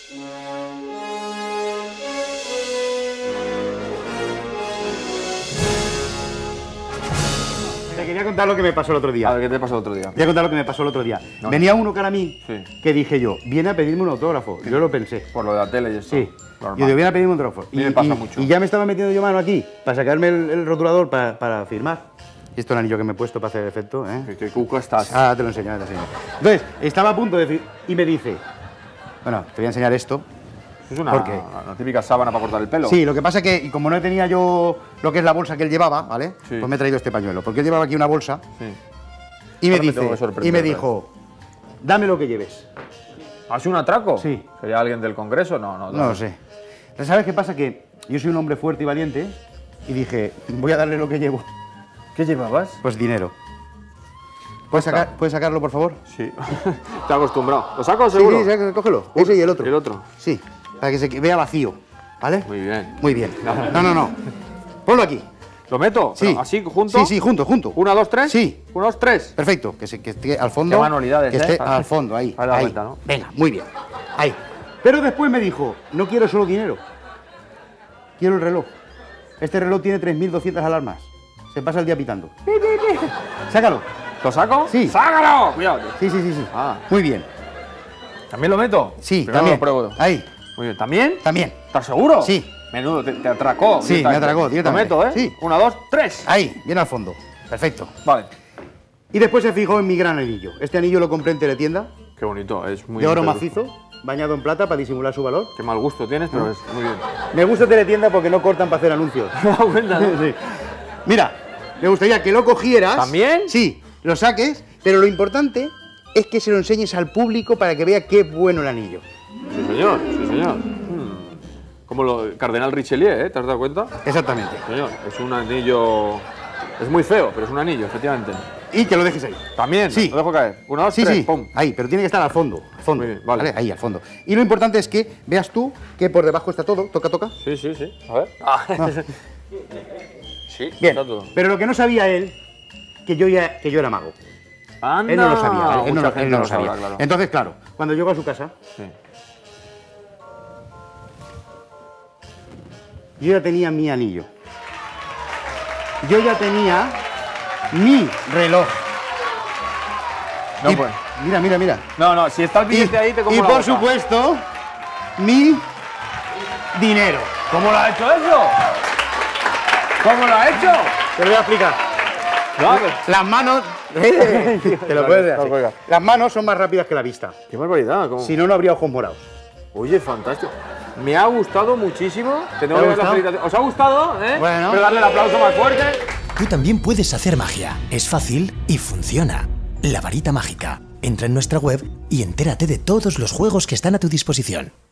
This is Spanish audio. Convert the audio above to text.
Te quería contar lo que me pasó el otro día. A ver, ¿qué te pasó el otro día? Voy a contar lo que me pasó el otro día. No. Venía uno cara a mí, Sí. que dije yo, viene a pedirme un autógrafo. Yo lo pensé. Por lo de la tele y eso. Sí. Normal. Yo digo, viene a pedirme un autógrafo. mí me pasa mucho. Y ya me estaba metiendo yo mano aquí para sacarme el rotulador para firmar. Y esto es el anillo que me he puesto para hacer el efecto, ¿eh? ¿Qué cuco estás? Ah, te lo enseño, te lo enseño. Entonces, estaba a punto de... Y me dice... Bueno, te voy a enseñar esto. Es una, ¿Por qué? una típica sábana para cortar el pelo. Sí, lo que pasa es que, y como no tenía yo lo que es la bolsa que él llevaba, ¿vale? Sí. Pues me he traído este pañuelo. Porque él llevaba aquí una bolsa Sí. y me Ahora me tengo que dice... sorprender, Y me ¿verdad? dijo... Dame lo que lleves. ¿Has un atraco? Sí. ¿Sería alguien del Congreso? No. No lo sé. ¿Sabes qué pasa? Que yo soy un hombre fuerte y valiente y dije, voy a darle lo que llevo. ¿Qué llevabas? Pues dinero. ¿Puedes sacarlo, por favor? Sí. Te he acostumbrado. ¿Lo saco Sí, seguro? sí, cógelo. Ese y el otro. ¿Y el otro? Sí, para que se vea vacío, ¿vale? Muy bien. Muy bien. No. Ponlo aquí. ¿Lo meto? Sí. ¿Pero así, junto? Sí, junto. 1, 2, 3. Sí. 1, 2, 3. Perfecto, que esté al fondo. Qué manualidades, que esté ¿eh? al fondo, ahí. Para dar ahí. cuenta, ¿no? Venga, muy bien. Ahí. Pero después me dijo, no quiero solo dinero. Quiero el reloj. Este reloj tiene 3.200 alarmas. Se pasa el día pitando. Sácalo. ¿Lo saco? Sí. ¡Sácalo! Cuidado. Sí. Ah. Muy bien. ¿También lo meto? Sí, Primero también. lo pruebo. Ahí, Muy bien. ¿También? también. ¿Estás seguro? Sí. Menudo, te atracó. Sí, me atracó directamente. Lo meto, ¿eh? Sí. 1, 2, 3. Ahí, bien al fondo. Perfecto. Vale. Y después se fijó en mi gran anillo. Este anillo lo compré en Teletienda, Qué bonito, es muy... de oro inteligente. macizo, bañado en plata para disimular su valor. Qué mal gusto tienes, pero es muy bien. Me gusta Teletienda porque no cortan para hacer anuncios. ¿Te das cuenta, no? Sí. Mira, me gustaría que lo cogieras. ¿También? Sí, lo saques, pero lo importante es que se lo enseñes al público para que vea qué bueno el anillo. Sí, señor, sí, señor. Como lo Cardenal Richelieu, ¿eh? ¿Te has dado cuenta? Exactamente. Señor, es un anillo... Es muy feo, pero es un anillo, efectivamente. Y que lo dejes ahí. También, Sí. lo dejo caer. 1, 2, Sí, 3, sí, pum. ahí, pero tiene que estar al fondo. Al fondo. Muy bien, vale. Ahí, al fondo. Y lo importante es que veas tú que por debajo está todo. Toca. Sí. A ver. Sí, Bien. está todo. Pero lo que no sabía él, que yo era mago. Anda. Él no lo sabía. Él Mucha no gente lo lo sabía. sabrá, claro. Entonces, claro, cuando llegó a su casa, Sí. yo ya tenía mi anillo. Yo ya tenía mi reloj. No, Y- pues. Mira. No, si está el billete ahí te como y la por boca. supuesto, mi dinero. ¿Cómo lo ha hecho eso? ¿Cómo lo ha hecho? Te lo voy a explicar. No, pero- Las manos... Te lo puedes decir. Oiga. Las manos son más rápidas que la vista. Qué barbaridad. ¿Cómo? Si no, no habría ojos morados. Oye, fantástico. Me ha gustado muchísimo. Te tengo ¿Te ha que dar la gustado? felicitación. ¿Os ha gustado? ¿Eh? Bueno. Quiero darle el aplauso más fuerte. Tú también puedes hacer magia. Es fácil y funciona. La varita mágica. Entra en nuestra web y entérate de todos los juegos que están a tu disposición.